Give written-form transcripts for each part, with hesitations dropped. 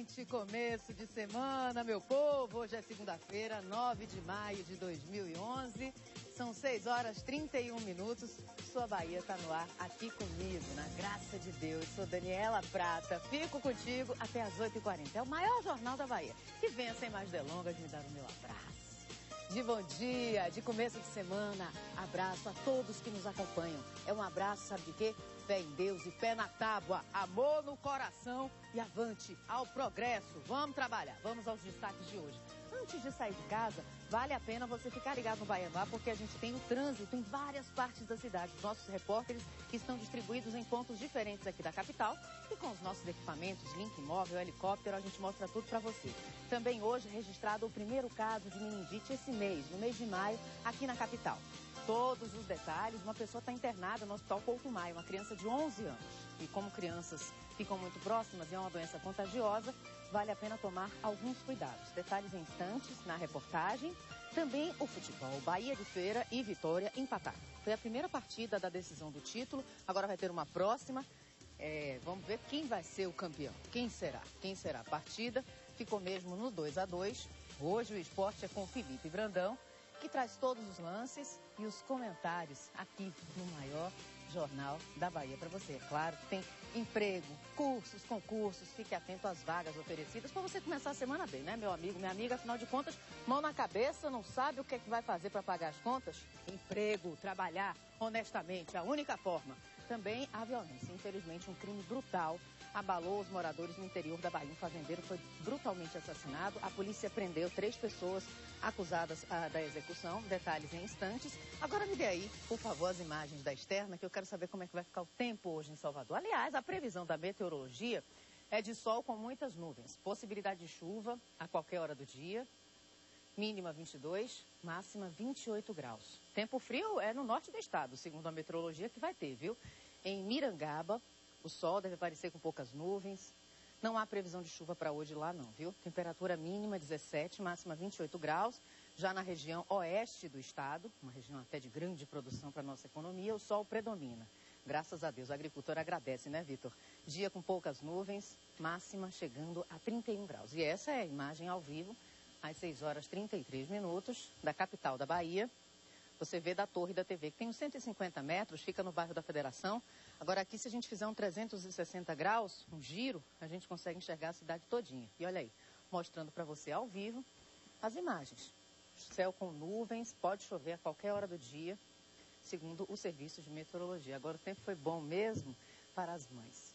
Excelente começo de semana, meu povo. Hoje é segunda-feira, 9 de maio de 2011. São 6h31. Sua Bahia está no ar aqui comigo, na graça de Deus. Sou Daniela Prata. Fico contigo até as 8h40. É o maior jornal da Bahia. E venha sem mais delongas me dar o meu abraço. De bom dia, de começo de semana. Abraço a todos que nos acompanham. É um abraço, sabe de quê? Fé em Deus e pé na tábua, amor no coração e avante ao progresso. Vamos trabalhar, vamos aos destaques de hoje. Antes de sair de casa, vale a pena você ficar ligado no Bahia no Ar, porque a gente tem o trânsito em várias partes da cidade. Os nossos repórteres que estão distribuídos em pontos diferentes aqui da capital e com os nossos equipamentos, link móvel, helicóptero, a gente mostra tudo para você. Também hoje registrado o primeiro caso de meningite esse mês, no mês de maio, aqui na capital. Todos os detalhes, uma pessoa está internada no Hospital Couto Maia, uma criança de 11 anos. E como crianças ficam muito próximas e é uma doença contagiosa, vale a pena tomar alguns cuidados. Detalhes em instantes na reportagem. Também o futebol. Bahia de Feira e Vitória empataram. Foi a primeira partida da decisão do título, agora vai ter uma próxima. Vamos ver quem vai ser o campeão. Quem será? Quem será? A partida ficou mesmo no 2-2. Hoje o esporte é com o Felipe Brandão, que traz todos os lances e os comentários aqui no maior jornal da Bahia para você. É claro que tem emprego, cursos, concursos, fique atento às vagas oferecidas para você começar a semana bem, né, meu amigo, minha amiga? Afinal de contas, mão na cabeça, não sabe o que é que vai fazer para pagar as contas? Emprego, trabalhar honestamente, a única forma. Também a violência, infelizmente um crime brutal abalou os moradores no interior da Bahia. Um fazendeiro foi brutalmente assassinado. A polícia prendeu 3 pessoas acusadas da execução. Detalhes em instantes. Agora me dê aí, por favor, as imagens da externa, que eu quero saber como é que vai ficar o tempo hoje em Salvador. Aliás, a previsão da meteorologia é de sol com muitas nuvens. Possibilidade de chuva a qualquer hora do dia. Mínima 22, máxima 28 graus. Tempo frio é no norte do estado, segundo a meteorologia, que vai ter, viu? Em Mirangaba, o sol deve aparecer com poucas nuvens. Não há previsão de chuva para hoje lá não, viu? Temperatura mínima 17, máxima 28 graus. Já na região oeste do estado, uma região até de grande produção para a nossa economia, o sol predomina. Graças a Deus, o agricultor agradece, né, Vitor? Dia com poucas nuvens, máxima chegando a 31 graus. E essa é a imagem ao vivo, às 6h33, da capital da Bahia. Você vê da torre da TV, que tem uns 150 metros, fica no bairro da Federação. Agora aqui, se a gente fizer um 360 graus, um giro, a gente consegue enxergar a cidade todinha. E olha aí, mostrando para você ao vivo as imagens. Céu com nuvens, pode chover a qualquer hora do dia, segundo o serviço de meteorologia. Agora o tempo foi bom mesmo para as mães.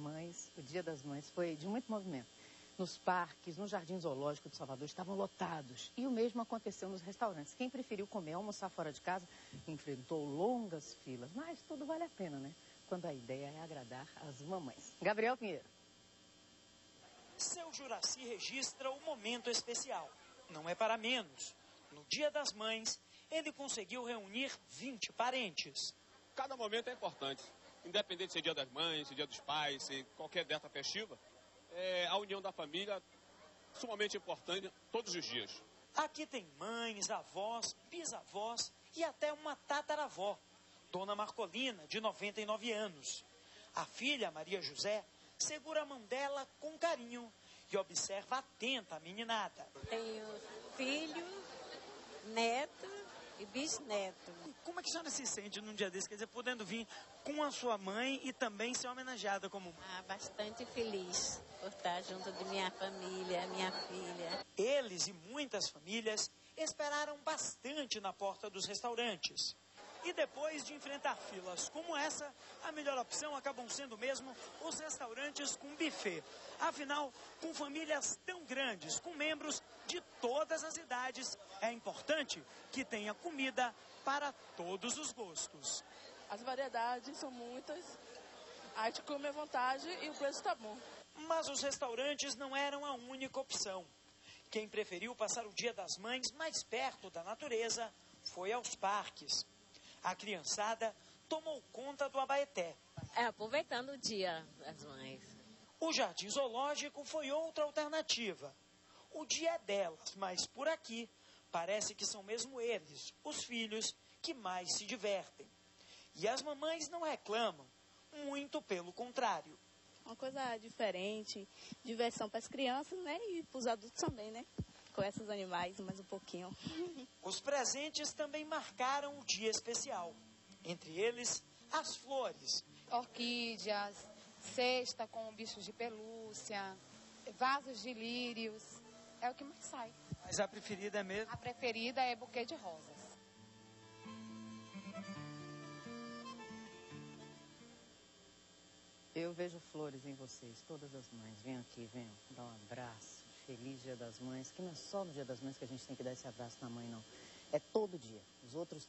O Dia das Mães foi de muito movimento. Nos parques, no Jardim Zoológico de Salvador, estavam lotados. E o mesmo aconteceu nos restaurantes. Quem preferiu comer, almoçar fora de casa, enfrentou longas filas. Mas tudo vale a pena, né? Quando a ideia é agradar as mamães. Gabriel Pinheiro. Seu Juraci registra o momento especial. Não é para menos. No Dia das Mães, ele conseguiu reunir 20 parentes. Cada momento é importante. Independente se é Dia das Mães, se é Dia dos Pais, se qualquer data festiva. A união da família é sumamente importante todos os dias. Aqui tem mães, avós, bisavós e até uma tataravó, Dona Marcolina, de 99 anos. A filha, Maria José, segura a mão dela com carinho e observa atenta a meninada. Tenho filho, neto e bisneto. Como é que a senhora se sente num dia desse? Quer dizer, podendo vir com a sua mãe e também ser homenageada como mãe? Bastante feliz por estar junto de minha família, minha filha. Eles e muitas famílias esperaram bastante na porta dos restaurantes. E depois de enfrentar filas como essa, a melhor opção acabam sendo mesmo os restaurantes com buffet. Afinal, com famílias tão grandes, com membros de todas as idades, é importante que tenha comida para todos os gostos. As variedades são muitas, a gente come à vontade e o preço está bom. Mas os restaurantes não eram a única opção. Quem preferiu passar o Dia das Mães mais perto da natureza foi aos parques. A criançada tomou conta do Abaeté. Aproveitando o Dia das Mães. O Jardim Zoológico foi outra alternativa. O dia é delas, mas por aqui parece que são mesmo eles, os filhos, que mais se divertem. E as mamães não reclamam, muito pelo contrário. uma coisa diferente, diversão para as crianças, né? E para os adultos também, né? Com esses animais, mais um pouquinho. Os presentes também marcaram o dia especial. Entre eles, as flores. Orquídeas, cesta com bichos de pelúcia, vasos de lírios. É o que mais sai. Mas a preferida é mesmo? A preferida é buquê de rosas. Eu vejo flores em vocês, todas as mães. Venham aqui, venham dar um abraço. Feliz Dia das Mães, que não é só no Dia das Mães que a gente tem que dar esse abraço na mãe, não. É todo dia. Os outros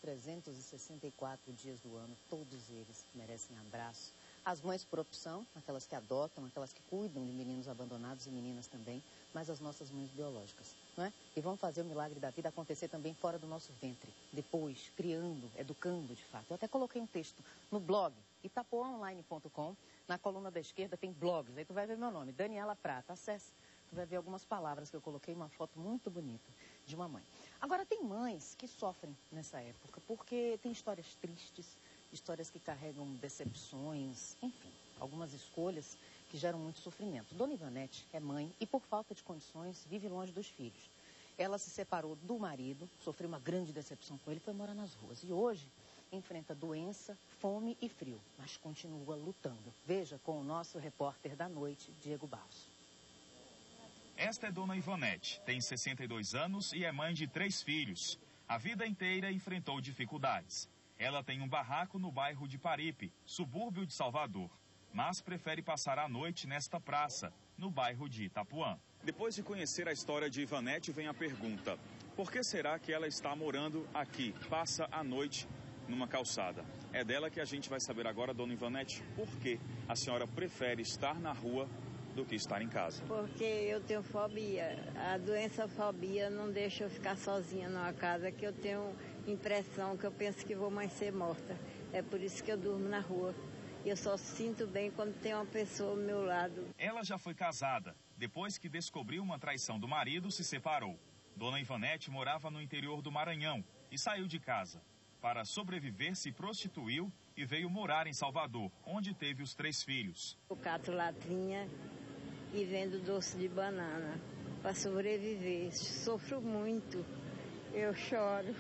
364 dias do ano, todos eles merecem abraço. As mães por opção, aquelas que adotam, aquelas que cuidam de meninos abandonados e meninas também, mas as nossas mães biológicas, não é? E vão fazer o milagre da vida acontecer também fora do nosso ventre. Depois, criando, educando de fato. Eu até coloquei um texto no blog, itapuaonline.com. Na coluna da esquerda tem blogs, aí tu vai ver meu nome, Daniela Prata, acesse. Tu vai ver algumas palavras que eu coloquei, uma foto muito bonita de uma mãe. Agora, tem mães que sofrem nessa época, porque tem histórias tristes, histórias que carregam decepções, enfim, algumas escolhas que geram muito sofrimento. Dona Ivanete é mãe e, por falta de condições, vive longe dos filhos. Ela se separou do marido, sofreu uma grande decepção com ele, foi morar nas ruas. E hoje enfrenta doença, fome e frio, mas continua lutando. Veja com o nosso repórter da noite, Diego Barros. Esta é Dona Ivanete, tem 62 anos e é mãe de 3 filhos. A vida inteira enfrentou dificuldades. Ela tem um barraco no bairro de Paripe, subúrbio de Salvador, mas prefere passar a noite nesta praça, no bairro de Itapuã. Depois de conhecer a história de Ivanete, vem a pergunta: por que será que ela está morando aqui, passa a noite numa calçada? É dela que a gente vai saber agora, Dona Ivanete, por que a senhora prefere estar na rua do que estar em casa? Porque eu tenho fobia. A doença fobia não deixa eu ficar sozinha numa casa, que eu tenho impressão que eu penso que vou mais ser morta. É por isso que eu durmo na rua. E eu só sinto bem quando tem uma pessoa ao meu lado. Ela já foi casada. Depois que descobriu uma traição do marido, se separou. Dona Ivanete morava no interior do Maranhão e saiu de casa. Para sobreviver, se prostituiu e veio morar em Salvador, onde teve os 3 filhos. Eu cato latrinha e vendo doce de banana para sobreviver. Sofro muito, eu choro.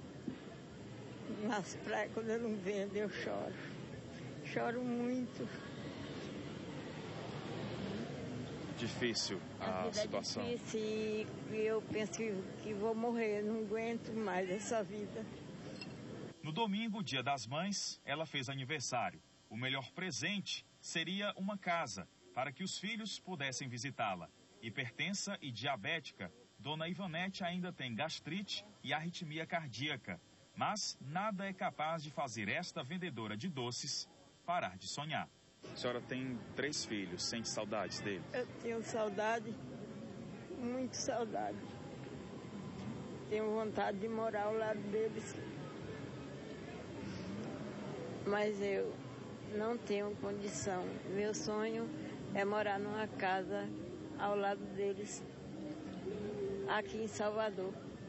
Nas praias, quando eu não vendo, eu choro. Choro muito. Difícil a situação. É difícil e eu penso que vou morrer, não aguento mais essa vida. No domingo, Dia das Mães, ela fez aniversário. O melhor presente seria uma casa, para que os filhos pudessem visitá-la. Hipertensa e diabética, Dona Ivanete ainda tem gastrite e arritmia cardíaca. Mas nada é capaz de fazer esta vendedora de doces parar de sonhar. A senhora tem 3 filhos, sente saudades deles? Eu tenho saudade, muito saudade. Tenho vontade de morar ao lado deles. Mas eu não tenho condição. Meu sonho é morar numa casa ao lado deles, aqui em Salvador.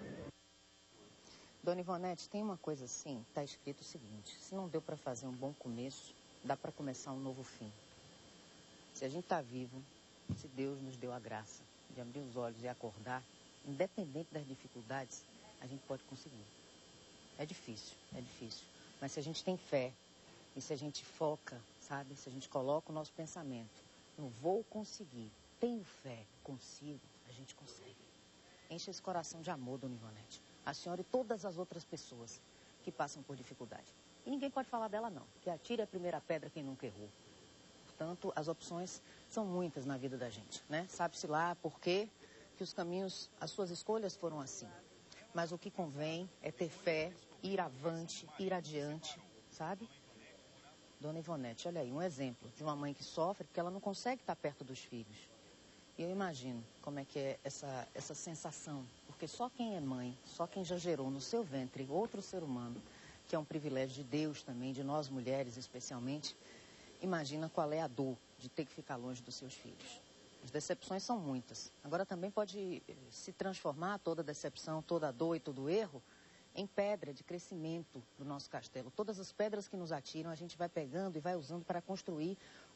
Dona Ivanete, tem uma coisa assim, está escrito o seguinte: se não deu para fazer um bom começo, dá para começar um novo fim. Se a gente está vivo, se Deus nos deu a graça de abrir os olhos e acordar, independente das dificuldades, a gente pode conseguir. É difícil, mas se a gente tem fé e se a gente foca, sabe, se a gente coloca o nosso pensamento no vou conseguir, tenho fé, consigo, a gente consegue. Enche esse coração de amor, Dona Ivanete. A senhora e todas as outras pessoas que passam por dificuldade. E ninguém pode falar dela, não. Que atire a primeira pedra quem nunca errou. Portanto, as opções são muitas na vida da gente, né? Sabe-se lá por quê que os caminhos, as suas escolhas foram assim. Mas o que convém é ter fé, ir avante, ir adiante, sabe? Dona Ivanete, olha aí, um exemplo de uma mãe que sofre porque ela não consegue estar perto dos filhos. E eu imagino como é que é essa sensação, porque só quem é mãe, só quem já gerou no seu ventre outro ser humano, que é um privilégio de Deus também, de nós mulheres especialmente, imagina qual é a dor de ter que ficar longe dos seus filhos. As decepções são muitas. Agora também pode se transformar toda decepção, toda dor e todo erro em pedra de crescimento do nosso castelo. Todas as pedras que nos atiram a gente vai pegando e vai usando para construir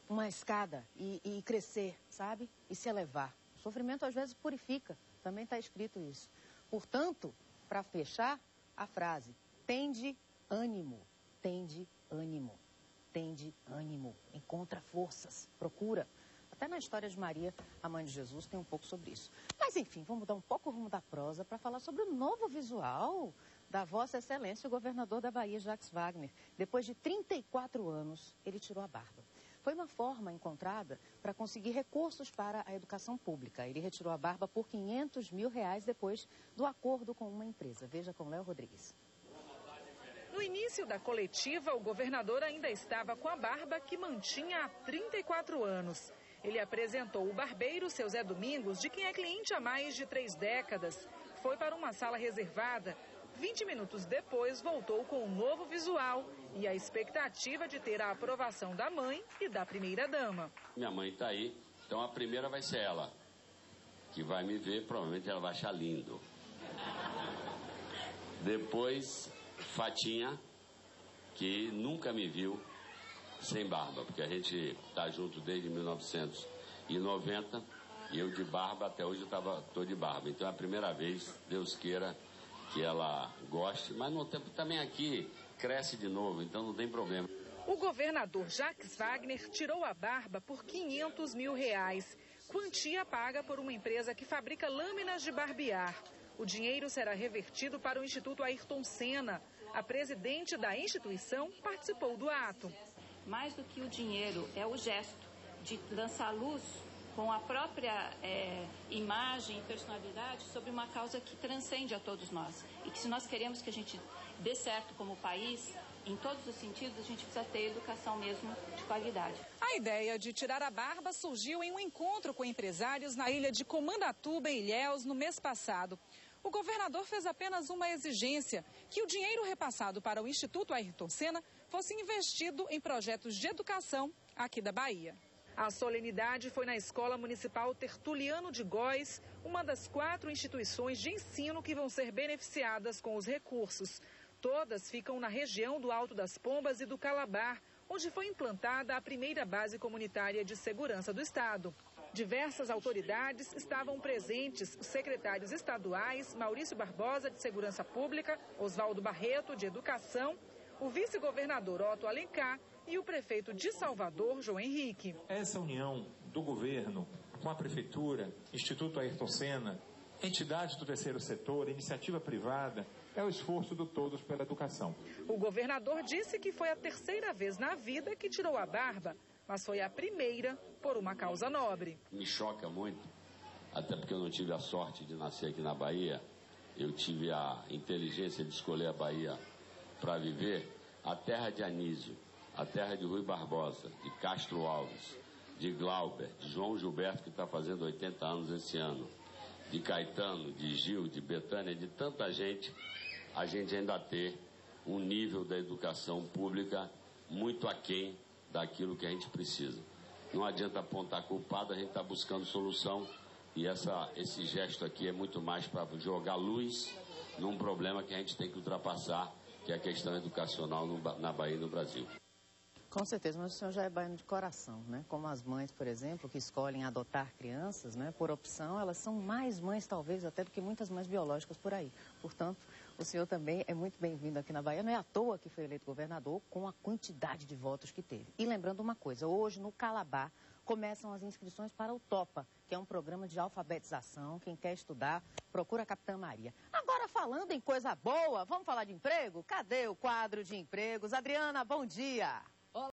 uma escada e crescer, sabe? E se elevar. O sofrimento às vezes purifica, também está escrito isso. Portanto, para fechar a frase, tende ânimo, tende ânimo, tende ânimo, encontra forças, procura. Até na história de Maria, a mãe de Jesus, tem um pouco sobre isso. Mas enfim, vamos mudar um pouco o rumo da prosa para falar sobre o novo visual da Vossa Excelência, o governador da Bahia, Jacques Wagner. Depois de 34 anos, ele tirou a barba. Foi uma forma encontrada para conseguir recursos para a educação pública. Ele retirou a barba por R$500 mil depois do acordo com uma empresa. Veja com Léo Rodrigues. No início da coletiva, o governador ainda estava com a barba que mantinha há 34 anos. Ele apresentou o barbeiro, seu Zé Domingos, de quem é cliente há mais de 3 décadas. Foi para uma sala reservada. 20 minutos depois, voltou com um novo visual e a expectativa de ter a aprovação da mãe e da primeira-dama. Minha mãe está aí, então a primeira vai ser ela, que vai me ver, provavelmente ela vai achar lindo. Depois, Fatinha, que nunca me viu sem barba, porque a gente está junto desde 1990 e eu de barba, até hoje eu estou de barba. Então é a primeira vez, Deus queira, que ela goste, mas no tempo também aqui cresce de novo, então não tem problema. O governador Jacques Wagner tirou a barba por R$500 mil, quantia paga por uma empresa que fabrica lâminas de barbear. O dinheiro será revertido para o Instituto Ayrton Senna. A presidente da instituição participou do ato. Mais do que o dinheiro, é o gesto de lançar luz com a própria imagem e personalidade sobre uma causa que transcende a todos nós. E que se nós queremos que a gente dê certo como país, em todos os sentidos, a gente precisa ter educação mesmo de qualidade. A ideia de tirar a barba surgiu em um encontro com empresários na ilha de Comandatuba, em Ilhéus, no mês passado. O governador fez apenas uma exigência, que o dinheiro repassado para o Instituto Ayrton Senna fosse investido em projetos de educação aqui da Bahia. A solenidade foi na Escola Municipal Tertuliano de Góes, uma das 4 instituições de ensino que vão ser beneficiadas com os recursos. Todas ficam na região do Alto das Pombas e do Calabar, onde foi implantada a primeira base comunitária de segurança do Estado. Diversas autoridades estavam presentes, os secretários estaduais, Maurício Barbosa, de Segurança Pública, Oswaldo Barreto, de Educação, o vice-governador Otto Alencar e o prefeito de Salvador, João Henrique. Essa união do governo com a prefeitura, Instituto Ayrton Senna, entidades do terceiro setor, iniciativa privada, é o esforço de todos pela educação. O governador disse que foi a 3ª vez na vida que tirou a barba, mas foi a primeira por uma causa nobre. Me choca muito, até porque eu não tive a sorte de nascer aqui na Bahia, eu tive a inteligência de escolher a Bahia para viver, a terra de Anísio, a terra de Rui Barbosa, de Castro Alves, de Glauber, de João Gilberto, que está fazendo 80 anos esse ano, de Caetano, de Gil, de Betânia, de tanta gente, a gente ainda ter um nível da educação pública muito aquém daquilo que a gente precisa. Não adianta apontar culpado, a gente está buscando solução e esse gesto aqui é muito mais para jogar luz num problema que a gente tem que ultrapassar, que é a questão educacional na Bahia e no Brasil. Com certeza, mas o senhor já é baiano de coração, né? Como as mães, por exemplo, que escolhem adotar crianças, né? Por opção, elas são mais mães, talvez, até do que muitas mães biológicas por aí. Portanto, o senhor também é muito bem-vindo aqui na Bahia. Não é à toa que foi eleito governador com a quantidade de votos que teve. E lembrando uma coisa, hoje no Calabar começam as inscrições para o TOPA, que é um programa de alfabetização. Quem quer estudar, procura a Capitã Maria. Agora, falando em coisa boa, vamos falar de emprego? Cadê o quadro de empregos? Adriana, bom dia!